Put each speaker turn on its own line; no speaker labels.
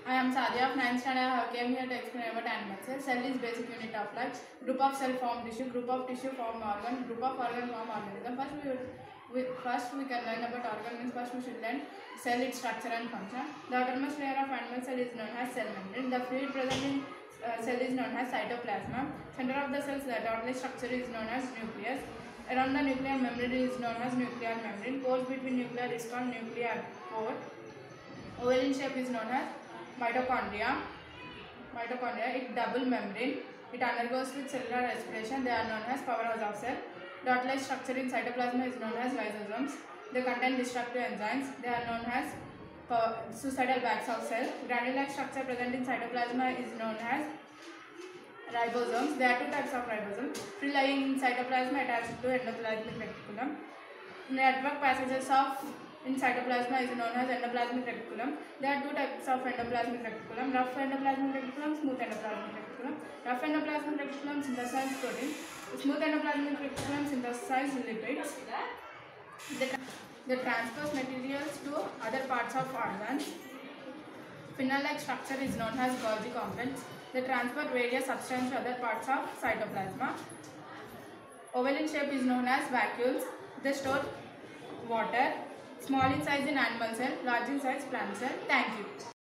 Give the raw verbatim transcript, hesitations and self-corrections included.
I am Sadia of ninth standard. I have came here to explain about animal cell. Cell is basic unit of life. Group of cell form tissue. Group of tissue form organ. Group of organ form organism. First we, we first we can learn about organ means first we should learn cell, its structure and function. The outermost layer of animal cell is known as cell membrane. The fluid present in uh, cell is known as cytoplasm. Center of the cell's lateral structure is known as nucleus. Around the nuclear membrane is known as nuclear membrane. Pores between nuclear is called nuclear pore. Oval in shape is known as mitochondria. Mitochondria, it double membrane. It undergoes with cellular respiration. They are known as powerhouse of cell. Dot-like structure in cytoplasm is known as lysosomes. They contain destructive enzymes. They are known as suicidal bags of cell. Granule-like structure present in cytoplasm is known as ribosomes. There are two types of ribosomes. Free lying in cytoplasm attached to endoplasmic reticulum. Network passages of in cytoplasm is known as endoplasmic reticulum. There are two types of endoplasmic reticulum: rough endoplasmic reticulum, smooth endoplasmic reticulum. Rough endoplasmic reticulum synthesizes protein. Smooth endoplasmic reticulum synthesizes lipids. They, they transpose materials to other parts of organs. Funnel-like structure is known as Golgi complex. They transport various substances to other parts of cytoplasm. Oval in shape is known as vacuoles. They store water. Small in size in animal cell, large in size plant cell. Thank you.